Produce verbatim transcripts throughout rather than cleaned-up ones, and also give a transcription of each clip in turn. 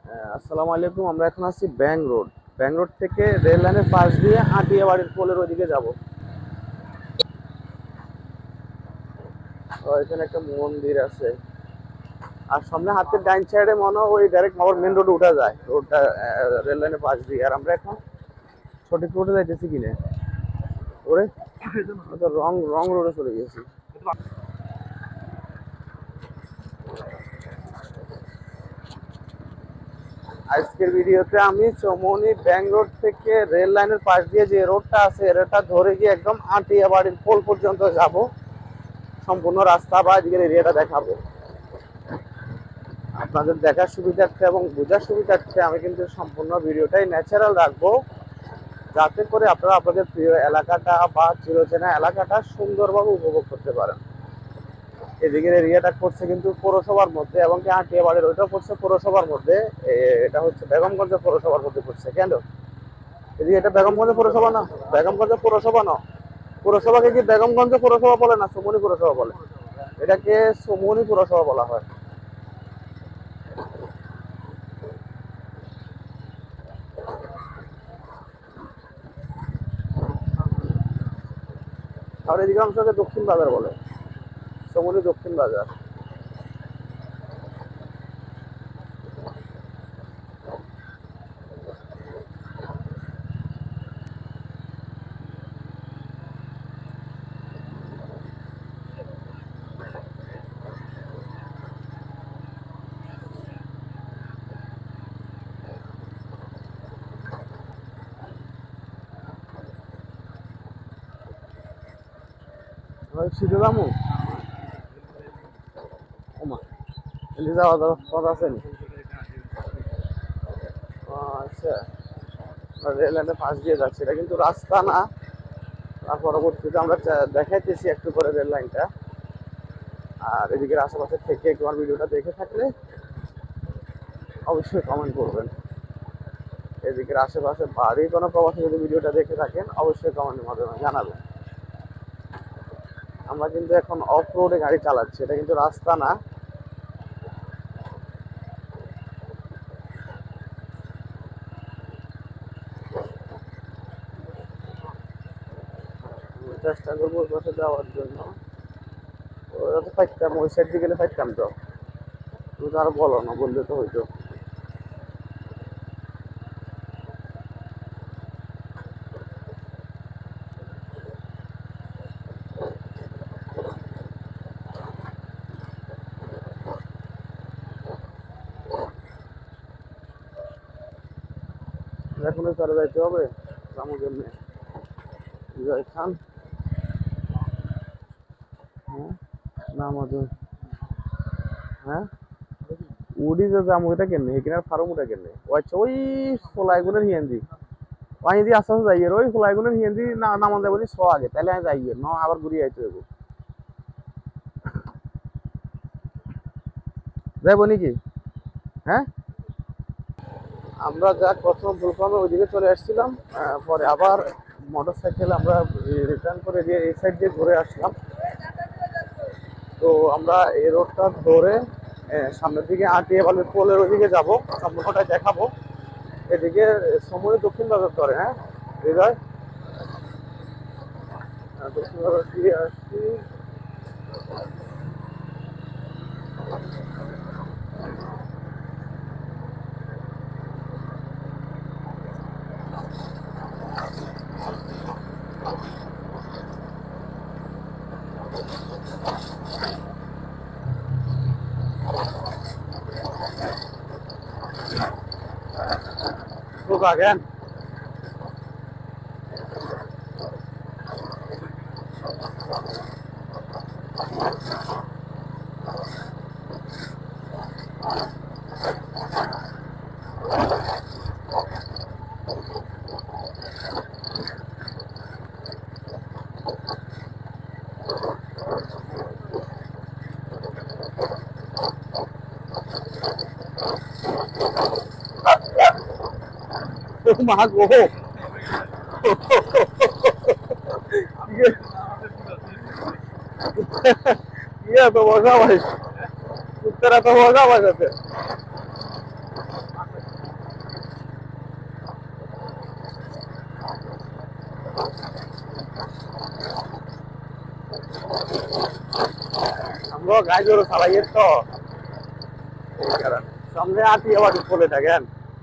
আহ, আসসালামু আলাইকুম। আমরা এখন আছি ব্যাংক রোড। ব্যাংক রোড থেকে রেল লাইনের পাশ দিয়ে আটিয়া বাড়ির পোলের ওইদিকে যাব। তো এখানে একটা মন্দির আছে, আর সামনে হাতের ডাইন সাইডে মনে হয় ওই ডাইরেক্ট আবার মেন রোডে উঠা যায়, রোডটা রেল লাইনের পাশ দিয়ে। আর আমরা এখন সঠিক রোডে যাইতেছি কিনে ওরে, তো রং রং রোডে চলে গেছি। আজকের ভিডিওতে আমি চৌমনি ব্যাংক রোড থেকে রেল লাইনের পাশ দিয়ে যে রোডটা আছে এটা ধরে গিয়ে একদম আটিয়া বাড়ির পোল পর্যন্ত যাব। সম্পূর্ণ রাস্তা বা এদিকের এরিয়াটা দেখাবো আপনাদের দেখার সুবিধার্থে এবং বোঝার সুবিধার্থে। আমি কিন্তু সম্পূর্ণ ভিডিওটাই ন্যাচারাল রাখবো, যাতে করে আপনারা আপনাদের প্রিয় এলাকাটা বা চিরচেনা এলাকাটা সুন্দরভাবে উপভোগ করতে পারেন। এদিকের এরিয়াটা পড়ছে কিন্তু পৌরসভার মধ্যে, এবং কি আটিয়া বাড়ির ওইটা পড়ছে পৌরসভার মধ্যে। এটা হচ্ছে বেগমগঞ্জ পৌরসভার মধ্যে পড়ছে। কেন এদিকে এটা বেগমগঞ্জ পৌরসভা না? বেগমগঞ্জ পৌরসভা না, পৌরসভাকে কি বেগমগঞ্জ পৌরসভা বলে না চৌমনি পৌরসভা বলে? এটাকে চৌমনি পৌরসভা বলা হয়। আর এদিকে অংশকে দক্ষিণ বাজার বলে, চৌমনি দক্ষিণ বাজার। শীতে দামু ওমা এলি যাওয়া যাওয়ার পথ আছে নি? আচ্ছা, রেল লাইনের পাশ দিয়ে যাচ্ছে, এটা কিন্তু রাস্তা না। আর পরবর্তীতে আমরা দেখাইতেছি একটু করে রেল লাইনটা। আর এদিকের আশেপাশে থেকে তোমার ভিডিওটা দেখে থাকলে অবশ্যই কমেন্ট করবেন। এদিকের আশেপাশে বাড়ি কোনো প্রবাসী যদি ভিডিওটা দেখে থাকেন অবশ্যই কমেন্টের মাধ্যমে জানাবেন। আমরা কিন্তু এখন অফ রোডে গাড়ি চালাচ্ছি, এটা কিন্তু রাস্তা না। চেষ্টা করবো ওই পাশে যাওয়ার জন্য। ওরা তো ফাইটতাম, ওই সাইড দিয়ে গেলে ফাইটতাম। তো তুমি তো আরো বলো না, বললে তো হইতো। এখন চলে যাইতে হবে আমার জন্য। বিজয় খান, হ্যাঁ না আমাদের, হ্যাঁ উড়ি যে যাম ওইটা কেনে এখানে ফার্ম ওটা কেনে। ও আচ্ছা, ওই ফলাইগুনের হিয়ান্দি ওই দিয়ে আস্তে আস্তে যাইয়ে ওই ফলাইগুনের হিয়ান্দি না নামান যাবো ছ আগে, তাহলে আমি যাইয়ে ন আবার ঘুরিয়ে আইতে দেবো। যাইবো নাকি? হ্যাঁ, আমরা যা প্রথম ভুলক্রমে ওইদিকে চলে আসছিলাম, পরে আবার মোটর সাইকেল আমরা রিটার্ন করে দিয়ে এই সাইড দিয়ে ঘুরে আসলাম। তো আমরা এই রোডটা ধরে সামনের দিকে আটিয়ে বালির পোলের ওইদিকে যাবো, সম্পূর্ণটাই দেখাবো। এদিকে সময় দক্ষিণ বাজার ধরে, হ্যাঁ হৃদয় দক্ষিণ বাজার দিয়ে আসছি। Look again. Mah go. Iya tuh masa mas. Utara tuh masa mas itu. আমগো গাই গরু চালাইয়ে তো এই কারণে সামনে আটিয়া বাড়ি বলে থাকেন।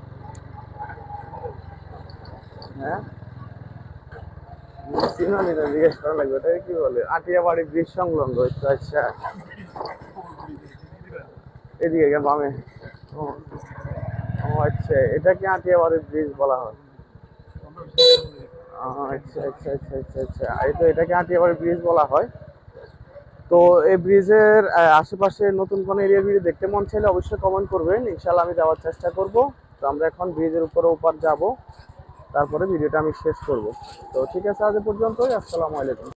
হ্যাঁ চিনি না, জিজ্ঞেস করা লাগবে ওটা কি বলে, আটিয়া বাড়ি ব্রিজ সংলগ্ন। আচ্ছা এদিকে কেন বামে? ও ও আচ্ছা, এটা কি আটিয়া বাড়ি ব্রিজ বলা হয়? ও, আচ্ছা আচ্ছা আচ্ছা আচ্ছা আচ্ছা, এই তো এটাকে আটিয়া বাড়ি ব্রিজ বলা হয়। তো এই ব্রিজের আশেপাশে নতুন কোন এরিয়ার ভিডিও দেখতে মন চাইলে অবশ্যই কমেন্ট করবেন, ইনশাল্লাহ আমি যাওয়ার চেষ্টা করব। তো আমরা এখন ব্রিজের উপরে ওপার যাব, তারপরে ভিডিওটা আমি শেষ করব। তো ঠিক আছে, আজ এ পর্যন্তই। আসসালামু আলাইকুম।